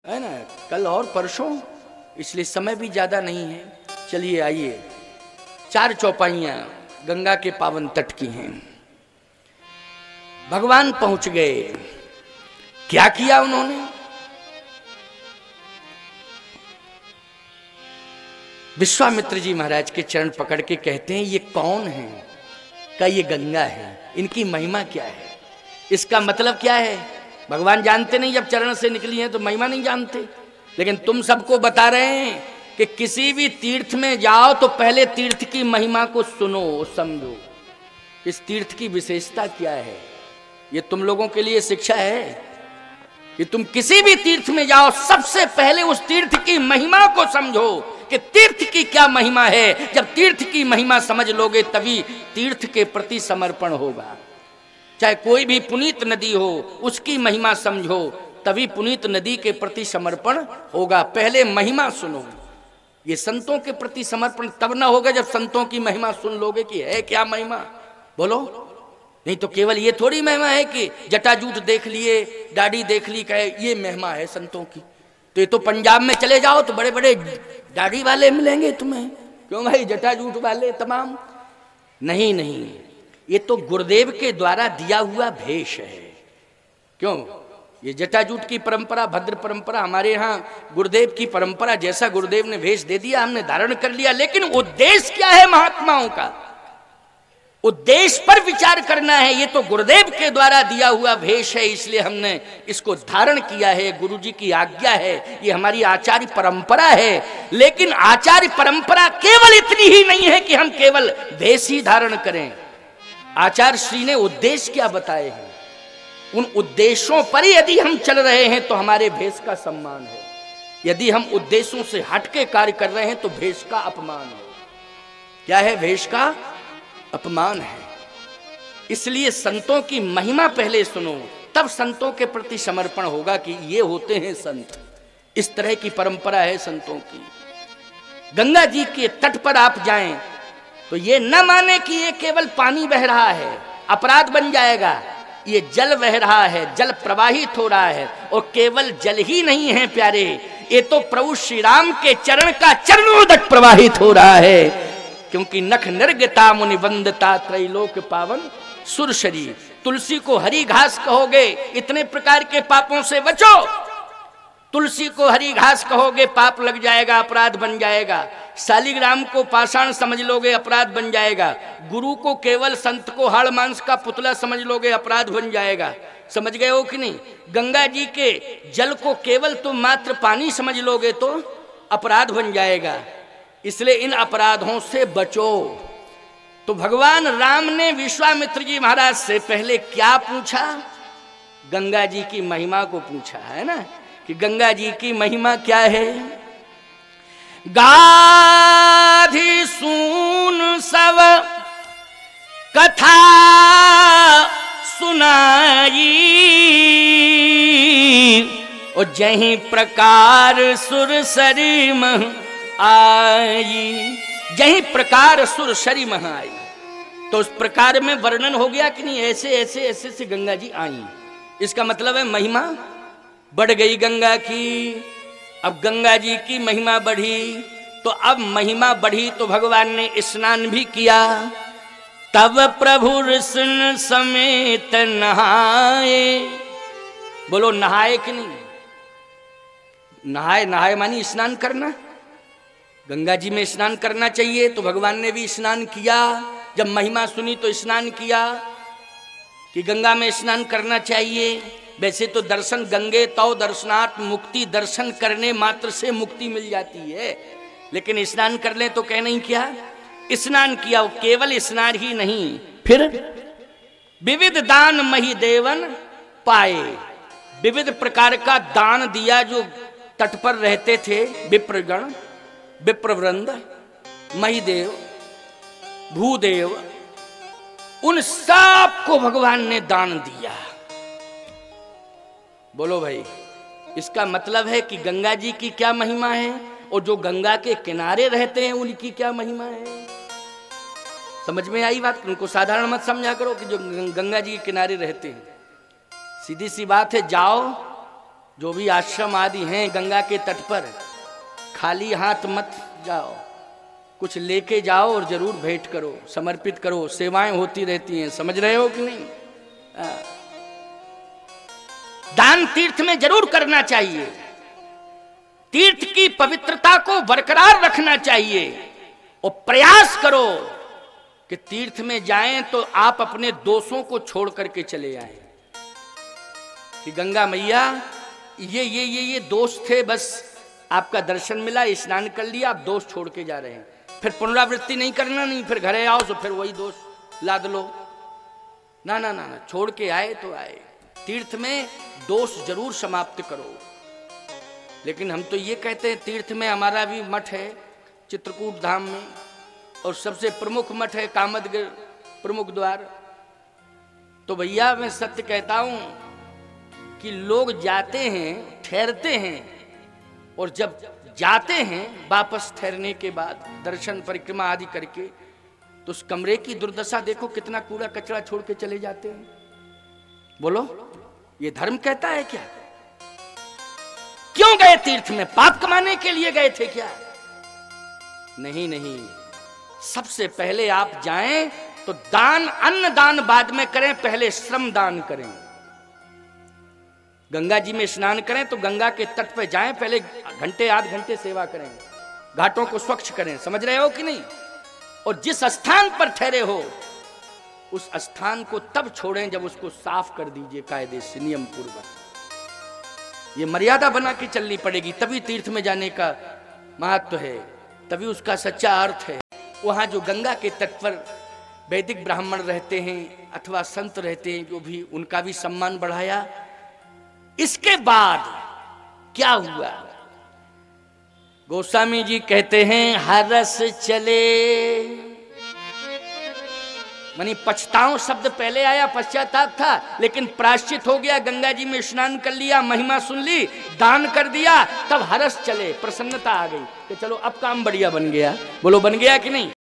है ना, कल और परसों, इसलिए समय भी ज्यादा नहीं है। चलिए आइए, चार चौपाइयां गंगा के पावन तट की हैं। भगवान पहुंच गए, क्या किया उन्होंने? विश्वामित्र जी महाराज के चरण पकड़ के कहते हैं, ये कौन है? का ये गंगा है, इनकी महिमा क्या है? इसका मतलब क्या है? भगवान जानते नहीं, जब चरण से निकली हैं तो महिमा नहीं जानते। लेकिन तुम सबको बता रहे हैं कि किसी भी तीर्थ में जाओ तो पहले तीर्थ की महिमा को सुनो, समझो इस तीर्थ की विशेषता क्या है। ये तुम लोगों के लिए शिक्षा है कि तुम किसी भी तीर्थ में जाओ सबसे पहले उस तीर्थ की महिमा को समझो कि तीर्थ की क्या महिमा है। जब तीर्थ की महिमा समझ लोगे तभी तीर्थ के प्रति समर्पण होगा। चाहे कोई भी पुनीत नदी हो, उसकी महिमा समझो तभी पुनीत नदी के प्रति समर्पण होगा। पहले महिमा सुनो। ये संतों के प्रति समर्पण तब ना होगा जब संतों की महिमा सुन लोगे कि है क्या महिमा, बोलो। नहीं तो केवल ये थोड़ी महिमा है कि जटाजूट देख लिए, दाढ़ी देख ली, कहे ये महिमा है संतों की। तो ये तो पंजाब में चले जाओ तो बड़े बड़े दाढ़ी वाले मिलेंगे तुम्हें, क्यों भाई, जटाजूट वाले तमाम। नहीं नहीं, ये तो गुरुदेव के द्वारा दिया हुआ भेष है। क्यों? ये जटाजूट की परंपरा, भद्र परंपरा, हमारे यहाँ गुरुदेव की परंपरा, जैसा गुरुदेव ने भेष दे दिया हमने धारण कर लिया। लेकिन उद्देश्य क्या है महात्माओं का? उद्देश्य पर विचार करना है। ये तो गुरुदेव के द्वारा दिया हुआ भेष है, इसलिए हमने इसको धारण किया है। गुरु जी की आज्ञा है, ये हमारी आचार्य परंपरा है। लेकिन आचार्य परंपरा केवल इतनी ही नहीं है कि हम केवल भेष ही धारण करें। आचार्य श्री ने उद्देश्य क्या बताए हैं, उन उद्देश्यों पर ही यदि हम चल रहे हैं तो हमारे भेष का सम्मान है। यदि हम उद्देश्यों से हटके कार्य कर रहे हैं तो भेष का अपमान है। क्या है? भेष का अपमान है। इसलिए संतों की महिमा पहले सुनो, तब संतों के प्रति समर्पण होगा कि ये होते हैं संत। इस तरह की परंपरा है संतों की। गंगा जी के तट पर आप जाएं तो ये न माने कि ये केवल पानी बह रहा है, अपराध बन जाएगा। ये जल बह रहा है, जल प्रवाहित हो रहा है, और केवल जल ही नहीं है प्यारे, ये तो प्रभु श्री राम के चरण का चरणोदक प्रवाहित हो रहा है। क्योंकि नख निर्गता मुनि वंदता त्रैलोक पावन सुरशरी। तुलसी को हरी घास कहोगे, इतने प्रकार के पापों से बचो। तुलसी को हरी घास कहोगे, पाप लग जाएगा, अपराध बन जाएगा। शालिग्राम को पाषाण समझ लोगे, अपराध बन जाएगा। गुरु को केवल संत को हाड़ मांस का पुतला समझ लोगे, अपराध बन जाएगा। समझ गए हो कि नहीं? गंगा जी के जल को केवल तुम मात्र पानी समझ लोगे तो अपराध बन जाएगा। इसलिए इन अपराधों से बचो। तो भगवान राम ने विश्वामित्र जी महाराज से पहले क्या पूछा? गंगा जी की महिमा को पूछा, है ना, कि गंगा जी की महिमा क्या है। गाधी सुन सब कथा सुनाई, और जहीं प्रकार सुर सरी मह आई। जहीं प्रकार सुर सरी मह आई, तो उस प्रकार में वर्णन हो गया कि नहीं, ऐसे ऐसे ऐसे से गंगा जी आई। इसका मतलब है महिमा बढ़ गई गंगा की। अब गंगा जी की महिमा बढ़ी, तो अब महिमा बढ़ी तो भगवान ने स्नान भी किया। तब प्रभु कृष्ण समेत नहाए। बोलो, नहाए कि नहीं? नहाए, नहाए मानी स्नान करना। गंगा जी में स्नान करना चाहिए, तो भगवान ने भी स्नान किया। जब महिमा सुनी तो स्नान किया कि गंगा में स्नान करना चाहिए। वैसे तो दर्शन गंगे तौ दर्शनात् मुक्ति, दर्शन करने मात्र से मुक्ति मिल जाती है। लेकिन स्नान कर ले तो कह नहीं किया, स्नान किया। केवल स्नान ही नहीं, फिर विविध दान मही देवन पाए। विविध प्रकार का दान दिया जो तट पर रहते थे विप्रगण, विप्रवृंद, महिदेव, भूदेव, उन सब को भगवान ने दान दिया। बोलो भाई, इसका मतलब है कि गंगा जी की क्या महिमा है, और जो गंगा के किनारे रहते हैं उनकी क्या महिमा है। समझ में आई बात? उनको साधारण मत समझा करो कि जो गंगा जी के किनारे रहते हैं। सीधी सी बात है, जाओ जो भी आश्रम आदि हैं गंगा के तट पर, खाली हाथ मत जाओ, कुछ लेके जाओ और जरूर भेंट करो, समर्पित करो, सेवाएं होती रहती हैं, समझ रहे हो कि नहीं? दान तीर्थ में जरूर करना चाहिए, तीर्थ की पवित्रता को बरकरार रखना चाहिए और प्रयास करो कि तीर्थ में जाएं तो आप अपने दोषों को छोड़ करके चले आए कि गंगा मैया ये दोष थे, बस आपका दर्शन मिला, स्नान कर लिया, आप दोष छोड़ के जा रहे हैं, फिर पुनरावृत्ति नहीं करना, नहीं फिर घरे आओ तो फिर वही दोष लाद लो। ना ना ना, छोड़ के आए तो आए, तीर्थ में दोष जरूर समाप्त करो। लेकिन हम तो ये कहते हैं तीर्थ में हमारा भी मठ है चित्रकूट धाम में, और सबसे प्रमुख मठ है कामदगिर प्रमुख द्वार। तो भैया मैं सत्य कहता हूं कि लोग जाते हैं, ठहरते हैं, और जब जाते हैं वापस ठहरने के बाद दर्शन परिक्रमा आदि करके, तो उस कमरे की दुर्दशा देखो, कितना कूड़ा कचरा छोड़ के चले जाते हैं। बोलो ये धर्म कहता है क्या? क्यों गए तीर्थ में? पाप कमाने के लिए गए थे क्या? नहीं नहीं, सबसे पहले आप जाएं तो दान, अन्न दान बाद में करें, पहले श्रम दान करें। गंगा जी में स्नान करें तो गंगा के तट पर जाएं, पहले घंटे आध घंटे सेवा करें, घाटों को स्वच्छ करें, समझ रहे हो कि नहीं? और जिस स्थान पर ठहरे हो उस स्थान को तब छोड़ें जब उसको साफ कर दीजिए कायदे से, नियम पूर्वक। ये मर्यादा बना के चलनी पड़ेगी, तभी तीर्थ में जाने का महत्व है, तभी उसका सच्चा अर्थ है। वहां जो गंगा के तट पर वैदिक ब्राह्मण रहते हैं अथवा संत रहते हैं, जो भी, उनका भी सम्मान बढ़ाया। इसके बाद क्या हुआ? गोस्वामी जी कहते हैं हरस चले, मानी पछताओं शब्द पहले आया, पश्चाताप था, लेकिन प्रायश्चित हो गया, गंगा जी में स्नान कर लिया, महिमा सुन ली, दान कर दिया, तब हरस चले, प्रसन्नता आ गई कि चलो अब काम बढ़िया बन गया। बोलो बन गया कि नहीं?